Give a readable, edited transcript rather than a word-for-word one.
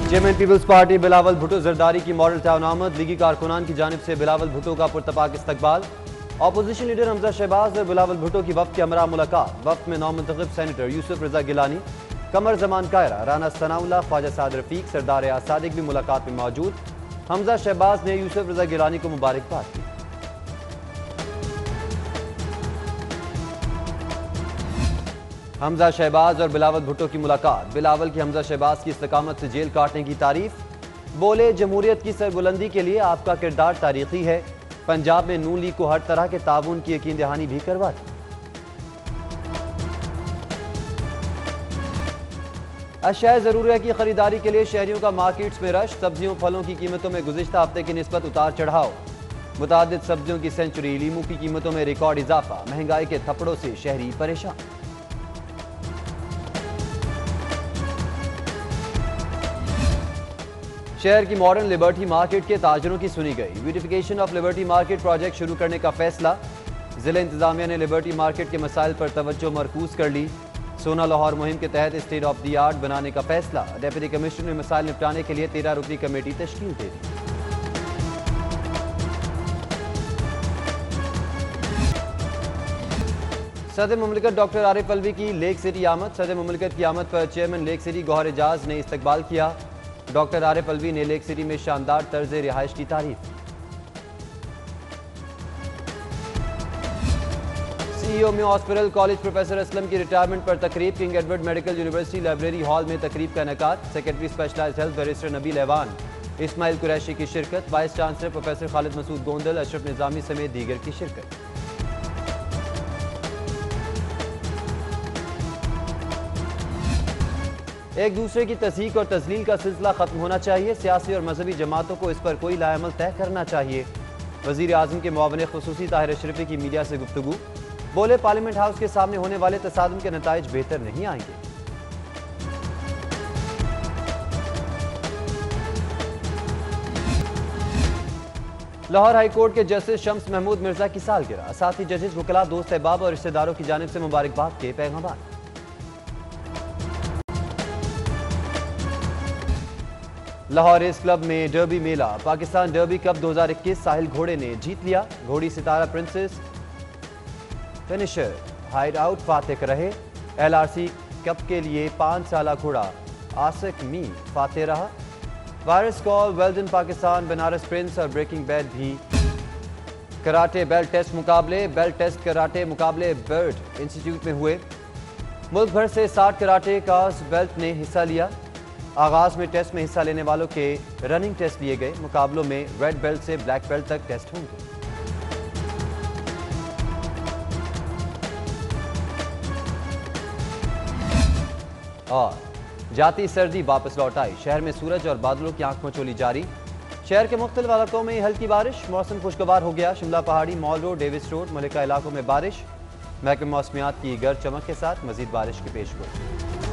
Chairman Peoples Party Bilawal Bhutto Zardari की Model town आमद। लीगी कारकुनान की जानिब से बिलावल भुट्टो का पुरतपाक इस्तकबाल। अपोजिशन लीडर हमजा शहबाज और बिलावल भुट्टो की वफ्द के हमरा मुलाकात। वफ्द में नौमुंतखब सेनेटर यूसुफ रजा गिलानी, कमर जमान कायरा, राना सनाउल्लाह, ख्वाजा साद रफीक, सरदार सादिक भी मुलाकात में मौजूद। हमजा शहबाज ने यूसुफ रजा गिलानी को मुबारकबाद दी। हमजा शहबाज और बिलावल भुट्टो की मुलाकात। बिलावल की हमजा शहबाज की इस्तकामत से जेल काटने की तारीफ। बोले, जमहूरियत की सरबुलंदी के लिए आपका किरदार तारीखी है। पंजाब में नून लीग को हर तरह के ताउन की यकीन दहानी भी करवा दी। अशिया ज़रूरिया की खरीदारी के लिए शहरियों का मार्केट्स में रश। सब्जियों फलों की कीमतों में गुज़िश्ता हफ्ते की निस्बत उतार चढ़ाव। मुतादिद सब्जियों की सेंचुरी। लीमू की कीमतों में रिकॉर्ड इजाफा। महंगाई के थप्पड़ों से शहरी परेशान। शहर की मॉडर्न लिबर्टी मार्केट के ताजरों की सुनी गई। Beautification of Liberty Market project शुरू करने का फैसला। जिला इंतजामिया ने लिबर्टी मार्केट के मसाइल पर तवज्जो मरकूज कर ली। सोना लाहौर मुहिम के तहत स्टेट ऑफ द आर्ट बनाने का फैसला। डेप्यूटी कमिश्नर ने मसाइल निपटाने के लिए 13 रुकनी कमेटी तश्कील दे दी। सदर मुमलिकत डॉक्टर आरिफ अलवी की लेक सिटी आमद। सदर मुमलिकत की आमद पर चेयरमैन लेक सिटी गौहर एजाज ने इस्तकबाल किया। डॉक्टर आरिफ अलवी ने लेक सिटी में शानदार तर्ज रिहाइश की तारीफ। सीईओ में हॉस्पिटल कॉलेज प्रोफेसर असलम की रिटायरमेंट पर तकरीब। किंग एडवर्ड मेडिकल यूनिवर्सिटी लाइब्रेरी हॉल में तकरीब का इनेकाद। Secretary specialised health barrister Nabeel Awan, Ismail Qureshi की शिरकत। Vice chancellor professor Khalid Masood Gondal, Ashraf Nizami समेत दीगर की शिरकत। एक दूसरे की तस्दीक और तजलील का सिलसिला खत्म होना चाहिए। सियासी और मजहबी जमातों को इस पर कोई लाएमल तय करना चाहिए। वजीर आजम के मुआविन खुसूसी ताहिर अशरफी की मीडिया से गुफ्तगू। बोले, पार्लियामेंट हाउस के सामने होने वाले तसादुम के नताइज बेहतर नहीं आएंगे। लाहौर हाई कोर्ट के जस्टिस शम्स महमूद मिर्जा की सालगिरह। साथ ही जजेस, वकला, दोस्त अहबाब और रिश्तेदारों की जानिब से मुबारकबाद के पैगाम। लाहौर रेस क्लब में डर्बी मेला। पाकिस्तान डर्बी कप 2021 साहिल घोड़े ने जीत लिया। घोड़ी Sitara princess finisher hideout फातेह रहे। LRC कप के लिए 5 साला घोड़ा आसिक मी फातेह रहा। Virus call well done Pakistan Banaras prince और ब्रेकिंग बैड भी। कराटे बेल्ट टेस्ट मुकाबले। बेल्ट टेस्ट कराटे मुकाबले बर्ड इंस्टीट्यूट में हुए। मुल्क भर से 60 कराटे काज बेल्ट ने हिस्सा लिया। आगाज में टेस्ट में हिस्सा लेने वालों के रनिंग टेस्ट लिए गए। मुकाबलों में रेड बेल्ट से ब्लैक बेल्ट तक टेस्ट होंगे। और जाती सर्दी वापस लौट आई। शहर में सूरज और बादलों की आंख मचोली जारी। शहर के मुख्तलिफ इलाकों में हल्की बारिश। मौसम खुशगवार हो गया। शिमला पहाड़ी, मॉल रोड, डेविस रोड, मलिका इलाकों में बारिश। महकमे मौसमियात की गर्द चमक के साथ मजीद बारिश की पेशगोई।